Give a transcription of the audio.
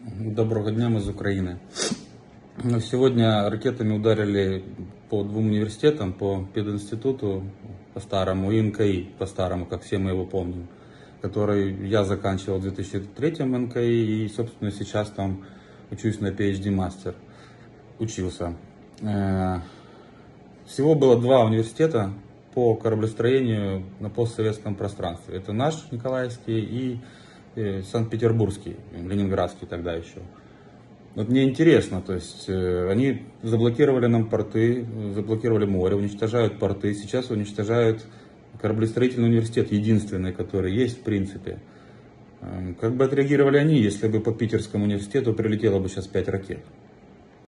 Доброго дня, мы из Украины. Сегодня ракетами ударили по двум университетам, по пединституту по-старому и НКИ по-старому, как все мы его помним, который я заканчивал в 2003 НКИ и, собственно, сейчас там учусь на PhD мастер. Учился. Всего было два университета по кораблестроению на постсоветском пространстве. Это наш Николаевский и Санкт-Петербургский, Ленинградский тогда еще. Вот мне интересно, то есть они заблокировали нам порты, заблокировали море, уничтожают порты, сейчас уничтожают кораблестроительный университет, единственный, который есть в принципе. Как бы отреагировали они, если бы по Питерскому университету прилетело бы сейчас 5 ракет?